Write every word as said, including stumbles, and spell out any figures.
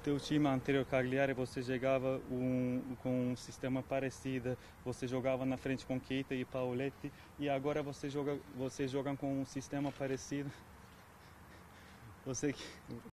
teu time anterior, Cagliari, você jogava um, com um sistema parecido, você jogava na frente com Keita e Pauletti, e agora você joga, você joga com um sistema parecido. Você